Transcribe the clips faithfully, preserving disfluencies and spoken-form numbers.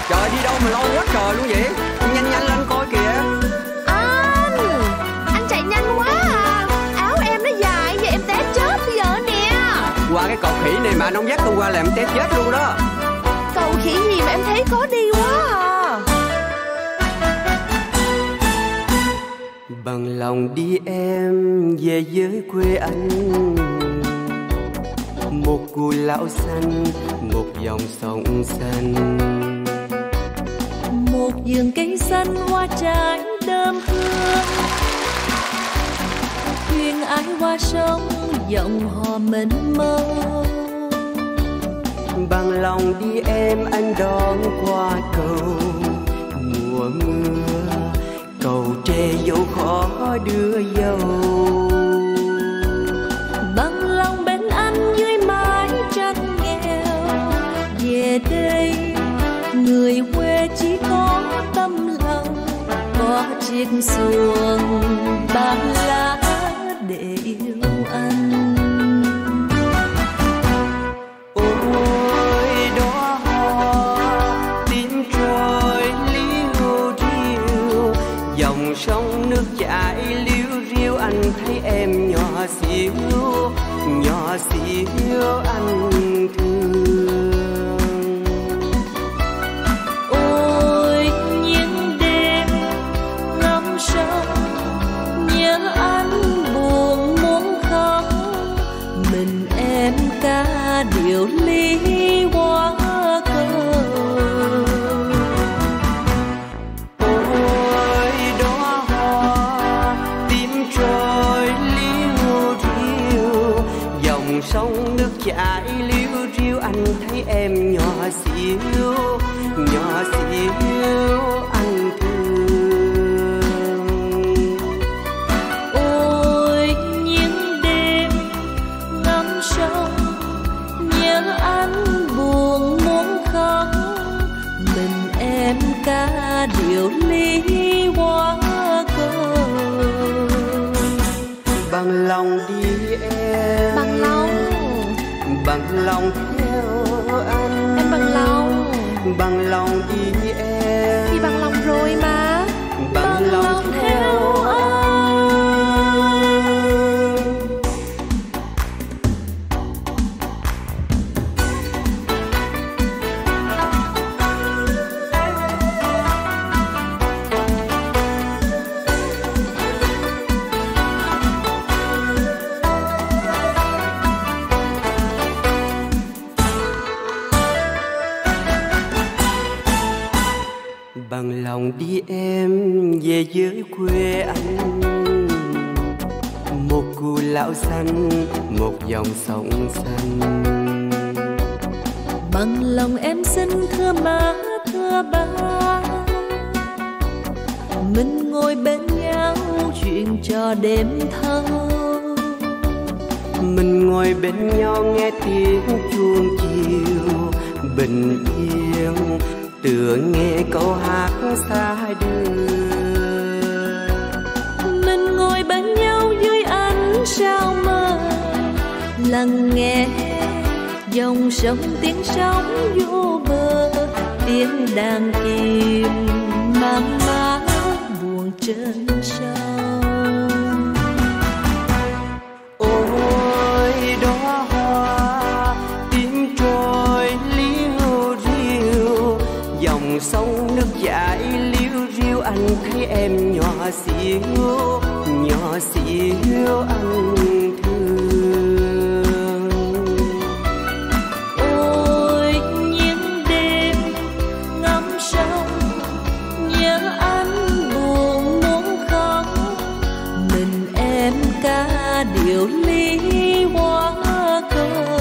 Trời, đi đâu mà lâu quá trời luôn vậy? Nhanh nhanh lên coi kìa. Anh Anh chạy nhanh quá à. Áo em nó dài vậy em té chết bây giờ nè. Qua cái cọc khỉ này mà anh không dắt tôi qua là em té chết luôn đó. Cầu khỉ gì mà em thấy khó đi quá à. Bằng lòng đi em về với quê anh, một cùi lão xanh, một dòng sông xanh, một vườn cây xanh hoa trái đơm hương, thuyền ái qua sông dòng hò mênh mông. Bằng lòng đi em anh đón qua cầu mùa mưa, cầu tre dẫu khó đưa dâu. Bằng lòng bên anh dưới mái tranh nghèo, về đây người quê chỉ có tâm lòng, có chiếc xuồng bạc lá để yêu anh. Ôi đó hoa tím trôi liu riu, dòng sông nước chảy liu riu, anh thấy em nhỏ xíu nhỏ xíu anh thương. Ôi những đêm ngắm sông nhớ anh buồn muốn khóc, mình em ca điệu ly hoa cầu. Ôi đó hoa tím trôi liu riu, dòng sông nước chảy liu riu, anh thấy em nhỏ xíu nhỏ xíu anh thương. Ôi những đêm ngắm sông nhớ anh buồn muốn khóc, mình em ca điệu ly hoa cầu. Bằng lòng đi em, Bằng lòng bằng lòng theo anh, Em bằng lòng bằng lòng đi em, Thì bằng lòng rồi mà. bằng lòng theo anh. Bằng lòng đi em về với quê anh, một cùi lão xanh, một dòng sông xanh. Bằng lòng em xin thưa má thưa ba, mình ngồi bên nhau chuyện trò đêm thâu. Mình ngồi bên nhau nghe tiếng chuông chiều bình yên, tựa nghe câu hát xa đưa. Mình ngồi bên nhau dưới ánh sao mơ, lắng nghe dòng sông tiếng sóng vô bờ, tiếng đàn chìm mang mát buồn trên sông. Ôi đó hoa tím trôi liu riu, dòng sông nước chảy liu riu, anh thấy em nhỏ xíu nhỏ xíu anh thương. Ôi những đêm ngắm sông nhớ anh buồn muốn khóc, mình em ca điệu ly hoa cầu.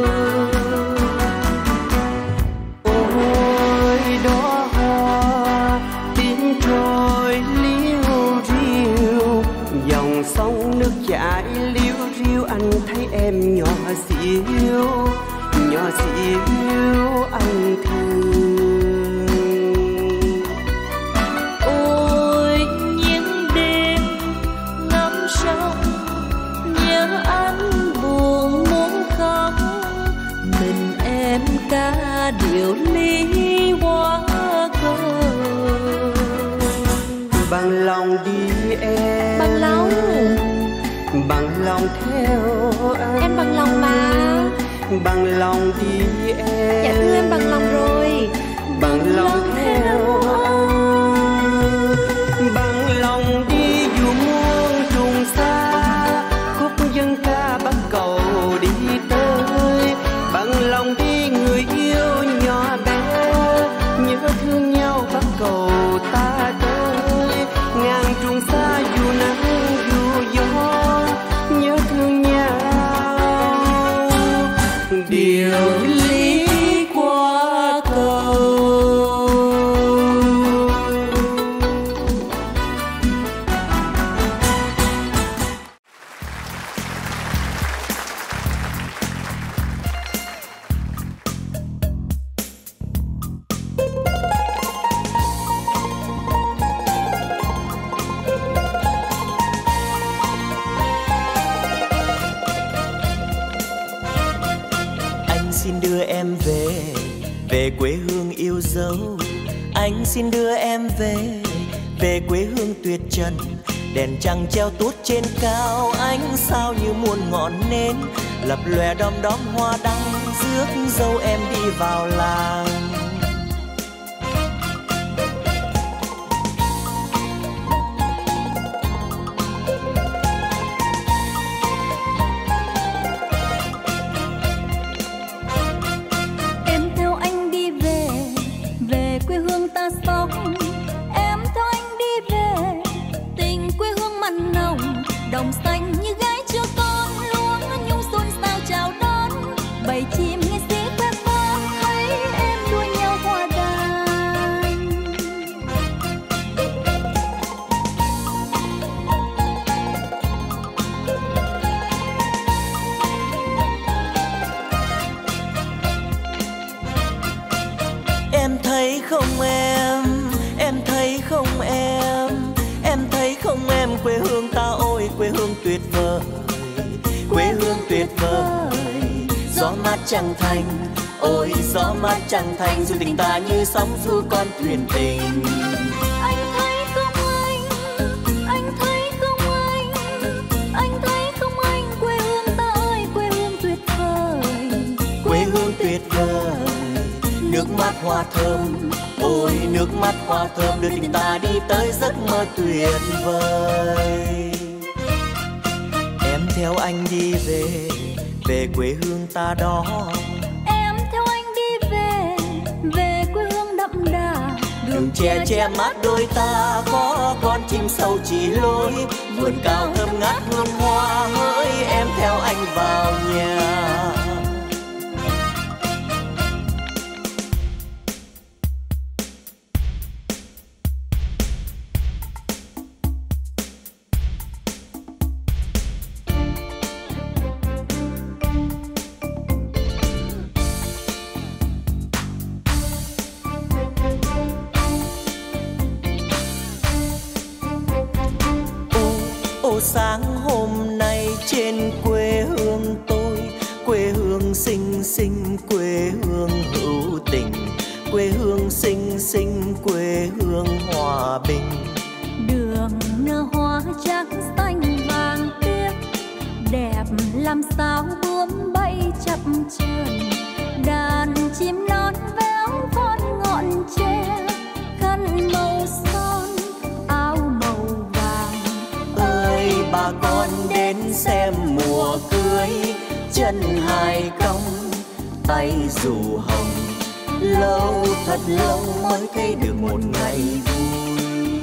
Ôi đó hoa tím trôi liu riu, dòng sông nước chảy liu riu, anh thấy em nhỏ xíu nhỏ xíu anh thương. Ôi những đêm ngắm sông nhớ anh buồn muốn khóc, mình em ca điệu ly hoa lòng đi em, bằng lòng, bằng lòng theo anh. em bằng lòng mà. Bằng lòng đi em, dạ thưa em bằng lòng rồi. Bằng lòng theo anh, bằng lòng đi dù muôn trùng xa, khúc dân ca bắt cầu đi tới. Bằng lòng đi người yêu nhỏ bé, nhớ thương nhau bắt cầu ta tới. Ngàn trùng xa dù nắng dù gió, nhớ thương nhau điều lý qua cầu. Xin đưa em về, về quê hương yêu dấu. Anh xin đưa em về, về quê hương tuyệt trần. Đèn trăng treo tuốt trên cao, ánh sao như muôn ngọn nến, lập lòe đom đóm hoa đăng, rước dâu em đi vào làng. Đồng xanh như gái chưa con, luống nhung xuân sao chào đón. Bầy chim nghe xí khoe con, thấy em đua nhau hòa đàn. Em thấy không em, em thấy không em, em thấy không em, quê hương ta ôi quê hương tuyệt vời, quê hương tuyệt vời. Gió mát trăng thanh, ôi gió mát trăng thanh, du tình ta như sóng du con thuyền tình. Anh thấy không anh, anh thấy không anh, anh thấy không anh, quê hương ta ơi quê hương tuyệt vời, quê hương tuyệt vời. Nước mắt hoa thơm, ôi nước mắt hoa thơm, đưa tình ta đi tới giấc mơ tuyệt vời. Em theo anh đi về, về quê hương ta đó. Em theo anh đi về, về quê hương đậm đà. Đường che che mát đôi ta, có con chim sâu chỉ lối, vườn cao thơm ngát hương hoa, hỡi em theo anh vào nhà. Sáng hôm nay trên quê hương tôi, quê hương xinh xinh, quê hương hữu tình, quê hương xinh xinh, quê hương hòa bình. Đường nở hoa trắng xanh vàng biếc, đẹp làm sao bướm bay chập chờn. Đàn chim non véo von ngọn tre, khăn màu son áo màu vàng. Ơi bà con đến xem mùa cưới, chân hai cong tay dù hồng, lâu thật lâu mới thấy được một ngày vui.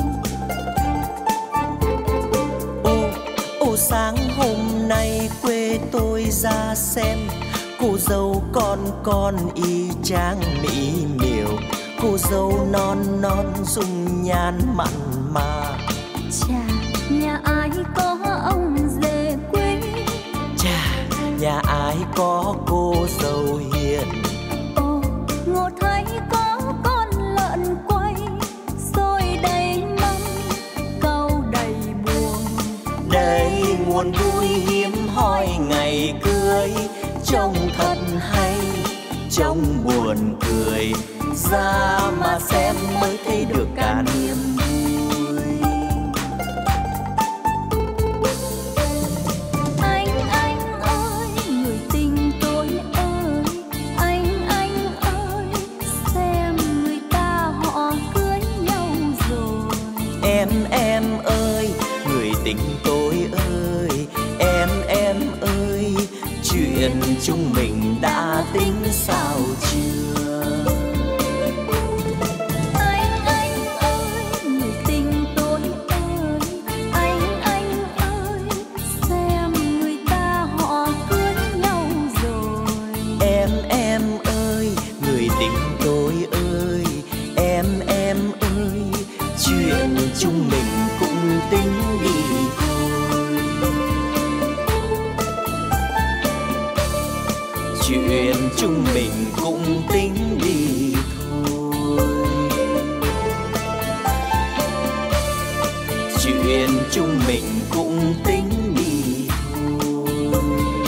Ô ô sáng hôm nay quê tôi ra xem, cô dâu con con y chang mỹ miều, cô dâu non non dung nhan mặn mà. Chà nhà ai có ông rể quý, chà nhà ai có cô dâu hiền. Ồ ngộ thấy có con lợn quay, xôi đầy mâm câu đầy buồn. Đây nguồn vui hiếm hoi ngày cưới, trông thật hay trông buồn cười, ra mà xem mới thấy được cả niềm vui. chúng mình đã tính sao chưa? Anh anh ơi, người tình tôi ơi, anh anh ơi, xem người ta họ cưới nhau rồi. Em em ơi, người tình tôi ơi, em em ơi, chuyện chúng mình cũng tính đi thôi. Chuyện chúng mình cũng tính đi thôi. Chuyện chúng mình cũng tính đi thôi.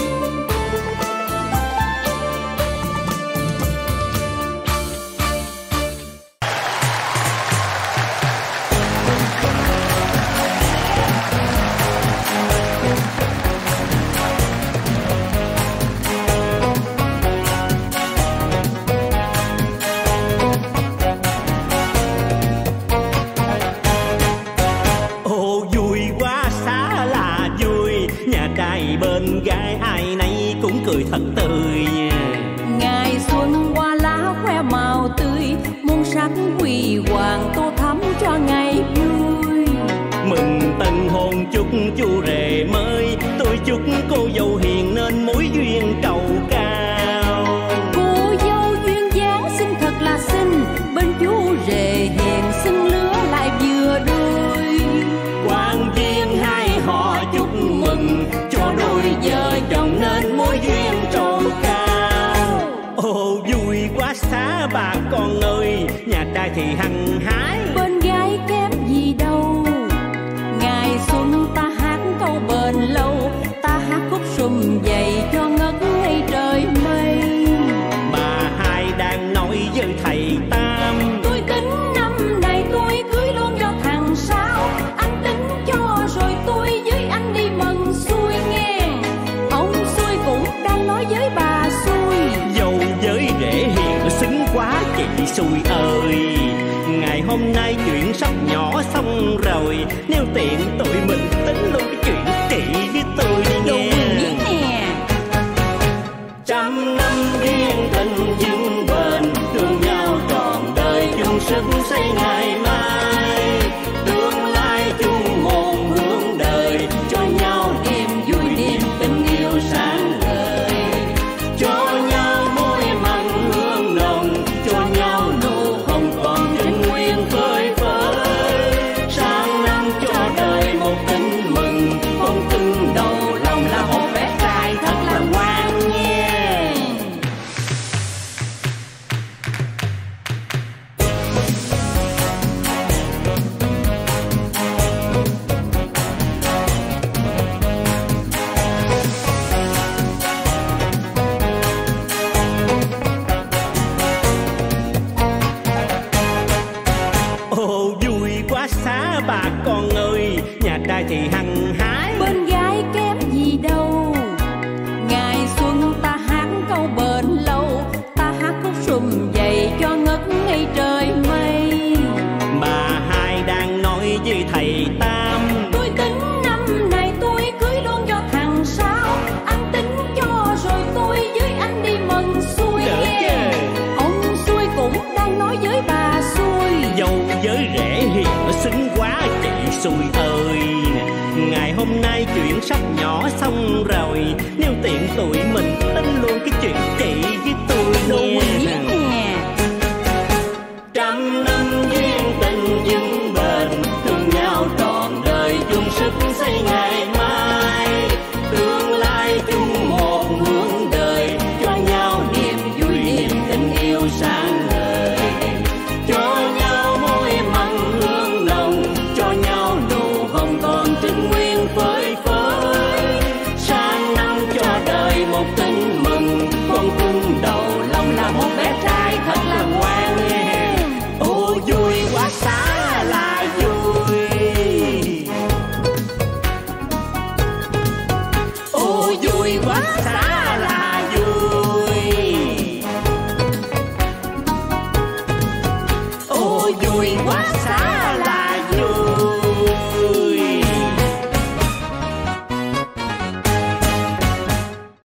Ồ vui quá xá là vui, nhà trai bên gái ai nấy cũng cười thật tươi. Ngày xuân hoa lá khoe màu tươi, muôn sắc huy hoàng tô thắm cho ngày vui. Mừng tân hôn chúc chú rể mới, tôi chúc cô dâu hiền nên mối duyên trầu cao. Cô dâu duyên dáng xinh thật là xinh, bên chú rể hiền xinh lứa lại vừa đôi. Quan viên hai họ chúc mừng, cho đôi vợ chồng nên mối duyên trầu cao. Ồ vui quá xá bà con ơi, nhà trai thì hăng hái, Bên gái kém gì đâu. Ngày xuân ta hát câu bền lâu, ta hát khúc sum dậy cho ngất ngây trời mây. bà hai đang nói với thầy Tam. Tôi tính năm này tôi cưới luôn cho thằng Sáu, anh tính cho rồi tôi với anh đi mừng xuôi nghe. Ông xuôi cũng đang nói với bà xuôi, Dâu với rể hiền xứng quá chị xui ơi. Ngày hôm nay chuyện sắp nhỏ xong rồi, nếu tiện tụi mình tính luôn cái chuyện chị với tôi đi nghe. nè. Trăm năm duyên tình vững bền, thương nhau trọn đời chung sức xây ngày mai. Tương lai chung một hướng đời, cho nhau niềm vui niềm tình yêu sáng ngời. Cho nhau môi mặn hương nồng, cho nhau nụ hồng còn trinh nguyên phơi phới. Sang năm cho đời một tin mừng, bông tưng đầu lòng là một bé trai thật là ngoan nghe. Ồ vui quá xá bà con ơi, nhà trai thì hăng hái, Bên gái kém gì đâu. Ngày xuân ta hát câu bền lâu, ta hát khúc sum dậy cho ngất ngây trời mây. bà hai đang nói với thầy Tam. Tôi tính năm này tôi cưới luôn cho thằng Sáu, anh tính cho rồi tôi với anh đi mừng xuôi Đỡ nghe. chứ. Ông xuôi cũng đang nói với bà xuôi, Dâu với rể hiền xứng quá chị xui ơi. Ngày hôm nay chuyện sắp nhỏ xong rồi, nếu tiện tụi mình tính luôn cái chuyện chị với tôi đồ nghe. quý